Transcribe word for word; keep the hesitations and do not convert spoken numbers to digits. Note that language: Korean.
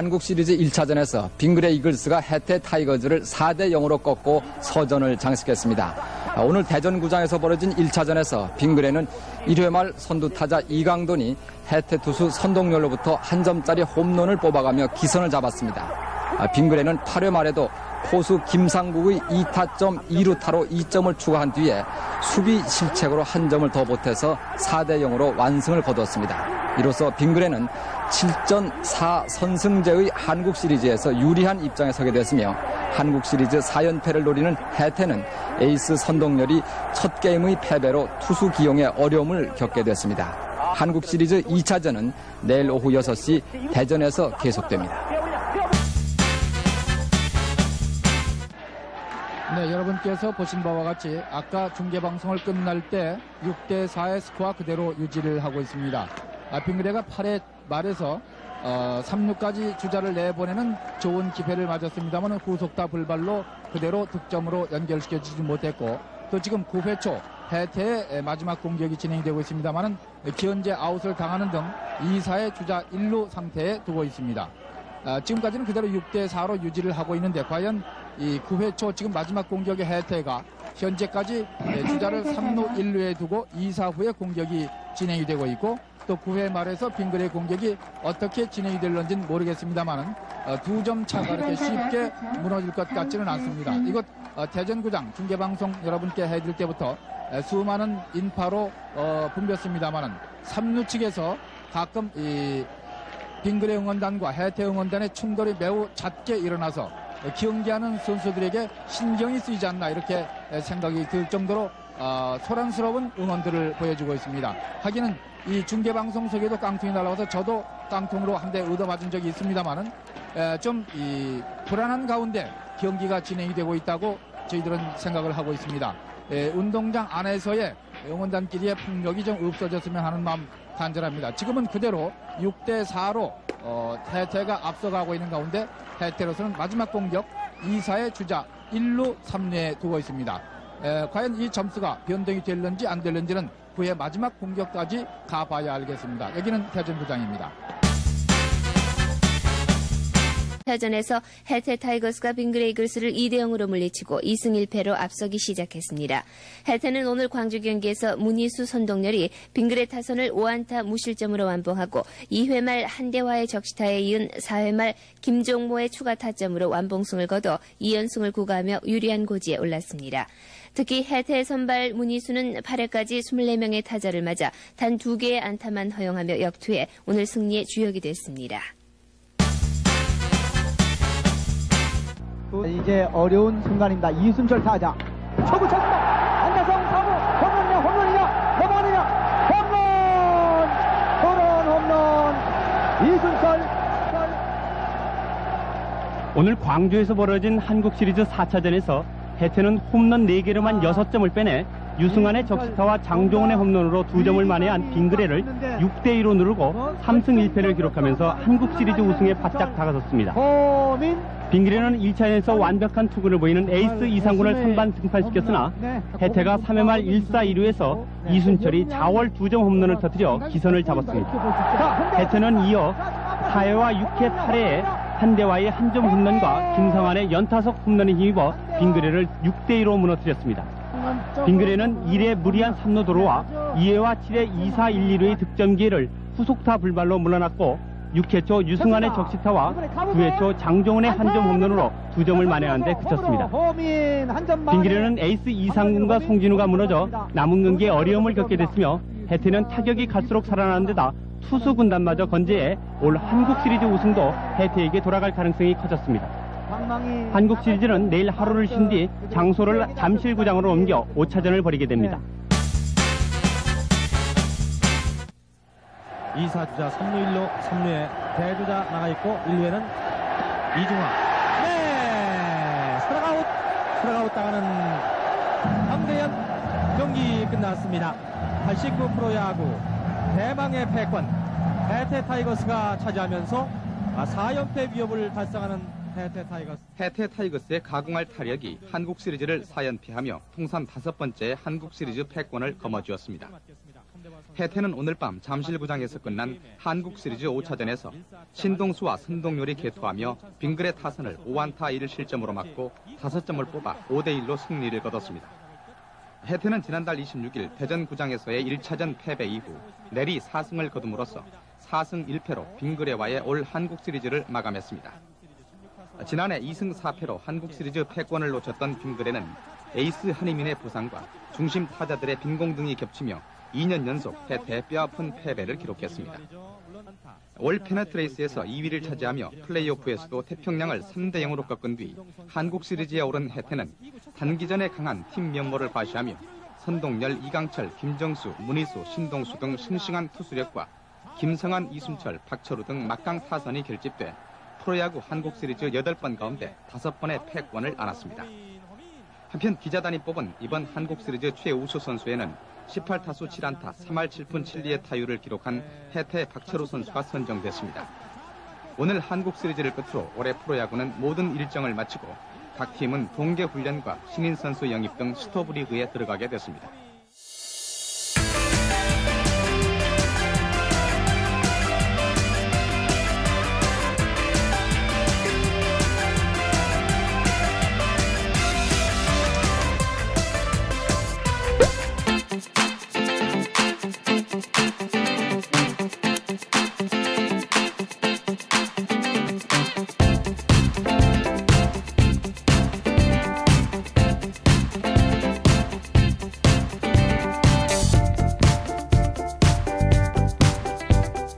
한국 시리즈 일 차전에서 빙그레 이글스가 해태 타이거즈를 사 대 영으로 꺾고 서전을 장식했습니다. 오늘 대전구장에서 벌어진 일 차전에서 빙그레는 일 회 말 선두타자 이강돈이 해태 투수 선동열로부터 한 점짜리 홈런을 뽑아가며 기선을 잡았습니다. 빙그레는 팔 회 말에도 포수 김상국의 이 타점 이 루타로 이 점을 추가한 뒤에 수비 실책으로 한 점을 더 보태서 사 대 영으로 완승을 거두었습니다. 이로써 빙그레는 칠 전 사 선승제의 한국 시리즈에서 유리한 입장에 서게 됐으며 한국 시리즈 사 연패를 노리는 해태는 에이스 선동열이 첫 게임의 패배로 투수 기용에 어려움을 겪게 됐습니다. 한국 시리즈 이 차전은 내일 오후 여섯 시 대전에서 계속됩니다. 네, 여러분께서 보신 바와 같이 아까 중계방송을 끝날 때 육 대 사의 스코어 그대로 유지를 하고 있습니다. 아, 빙그레가 팔 회 말에서 어, 삼 루까지 주자를 내보내는 좋은 기회를 맞았습니다만 후속타 불발로 그대로 득점으로 연결시켜주지 못했고, 또 지금 구 회 초 해태의 마지막 공격이 진행되고 있습니다만 기현재 아웃을 당하는 등 이 사의 주자 일 루 상태에 두고 있습니다. 아, 지금까지는 그대로 육 대 사로 유지를 하고 있는데 과연 이 구 회 초 지금 마지막 공격의 해태가 현재까지 주자를 삼 루 일 루에 두고 이 사 후에 공격이 진행이 되고 있고, 또 구 회 말에서 빙그레 공격이 어떻게 진행이 될런지는 모르겠습니다만 두 점 차가 이렇게 쉽게 무너질 것 같지는 않습니다. 이것 대전구장 중계방송 여러분께 해드릴 때부터 수많은 인파로 어, 붐볐습니다만 삼 루 측에서 가끔 이 빙그레 응원단과 해태 응원단의 충돌이 매우 잦게 일어나서 경기하는 선수들에게 신경이 쓰이지 않나 이렇게 생각이 들 정도로 어, 소란스러운 응원들을 보여주고 있습니다. 하기는 이 중계방송 속에도 깡통이 날아와서 저도 깡통으로 한 대 얻어맞은 적이 있습니다만은 좀 이 불안한 가운데 경기가 진행이 되고 있다고 저희들은 생각을 하고 있습니다. 에, 운동장 안에서의 응원단끼리의 폭력이 좀 없어졌으면 하는 마음 간절합니다. 지금은 그대로 육 대 사로 어, 해태가 앞서가고 있는 가운데 해태로서는 마지막 공격 이 사의 주자 일 루 삼 루에 두고 있습니다. 에, 과연 이 점수가 변동이 될는지 안 될는지는 그의 마지막 공격까지 가봐야 알겠습니다. 여기는 대전구장입니다. 차전에서 해태 타이거스가 빙그레 이글스를 이 대 영으로 물리치고 이 승 일 패로 앞서기 시작했습니다. 해태는 오늘 광주 경기에서 문희수 선동열이 빙그레 타선을 오 안타 무실점으로 완봉하고 이 회 말 한대화의 적시타에 이은 사 회 말 김종모의 추가 타점으로 완봉승을 거둬 이 연승을 구가하며 유리한 고지에 올랐습니다. 특히 해태 선발 문희수는 팔 회까지 이십사 명의 타자를 맞아 단 두 개의 안타만 허용하며 역투해 오늘 승리의 주역이 됐습니다. 이제 어려운 순간입니다. 이순철 타자 초구 쳤습니다. 안다성 사구 홈런이냐 홈런이냐 홈런이냐 홈런 홈런 홈런 이순철. 오늘 광주에서 벌어진 한국 시리즈 사 차전에서 해태는 홈런 네 개로만 여섯 점을 빼내 유승환의 적시타와 장종원의 홈런으로 두 점을 만회한 빙그레를 육 대 이로 누르고 삼 승 일 패를 기록하면서 한국 시리즈 우승에 바짝 다가섰습니다. 빙그레는 일 차전에서 완벽한 투구를 보이는 에이스 이상군을 선반 등판시켰으나 해태가 삼 회 말 일 사 일 루에서 이순철이 자월 두 점 홈런을 터뜨려 기선을 잡았습니다. 해태는 이어 사 회와 육 회 팔 회에 한대화의 한 점 홈런과 김성환의 연타석 홈런에 힘입어 빙그레를 육 대 이로 무너뜨렸습니다. 빙그레는 일 회 무리한 삼 루 도루와 이 회와 칠 회 이 사 일 이 루의 득점 기회를 후속타 불발로 물러났고 육 회 초 유승환의 적시타와 구 회 초 장종원의 한 점 홈런으로 두 점을 만회하는 데 그쳤습니다. 빙그레는 에이스 이상군과 송진우가 무너져 남은 경기에 어려움을 겪게 됐으며 해태는 타격이 갈수록 살아나는 데다 투수 군단마저 건재해 올 한국 시리즈 우승도 해태에게 돌아갈 가능성이 커졌습니다. 한국 시리즈는 내일 하루를 쉰 뒤 장소를 잠실구장으로 옮겨 오 차전을 벌이게 됩니다. 이 사 주자 삼 루 일 루 삼 루에 대주자 나가있고 일 루에는 이중화. 네! 스트라이크아웃! 스트라이크아웃 당하는 황대현. 경기 끝났습니다. 팔십구 프로야구 대망의 패권 해태 타이거스가 차지하면서 사 연패 위협을 달성하는 해태 타이거스. 해태 타이거스의 가공할 타력이 한국 시리즈를 사 연패하며 통산 다섯 번째 한국 시리즈 패권을 거머쥐었습니다. 해태는 오늘 밤 잠실구장에서 끝난 한국 시리즈 오 차전에서 신동수와 선동열이 개투하며 빙그레 타선을 오 안타 일 실점으로 막고 다섯 점을 뽑아 오 대 일로 승리를 거뒀습니다. 해태는 지난달 이십육일 대전구장에서의 일 차전 패배 이후 내리 사 승을 거둠으로써 사 승 일 패로 빙그레와의 올 한국 시리즈를 마감했습니다. 지난해 이 승 사 패로 한국 시리즈 패권을 놓쳤던 빙그레는 에이스 한희민의 부상과 중심 타자들의 빈공 등이 겹치며 이 년 연속 해태 뼈아픈 패배를 기록했습니다. 올 페너트레이스에서 이 위를 차지하며 플레이오프에서도 태평양을 삼 대 영으로 꺾은 뒤 한국 시리즈에 오른 해태는 단기전에 강한 팀 면모를 과시하며 선동열, 이강철, 김정수, 문희수, 신동수 등 싱싱한 투수력과 김성한, 이순철, 박철우 등 막강 타선이 결집돼 프로야구 한국 시리즈 여덟 번 가운데 다섯 번의 패권을 안았습니다. 한편 기자단이 뽑은 이번 한국 시리즈 최우수 선수에는 십팔 타수 칠 안타 삼 할 칠 푼 칠 리의 타율을 기록한 해태 박철우 선수가 선정됐습니다. 오늘 한국 시리즈를 끝으로 올해 프로야구는 모든 일정을 마치고 각 팀은 동계 훈련과 신인 선수 영입 등 스토브 리그에 들어가게 됐습니다.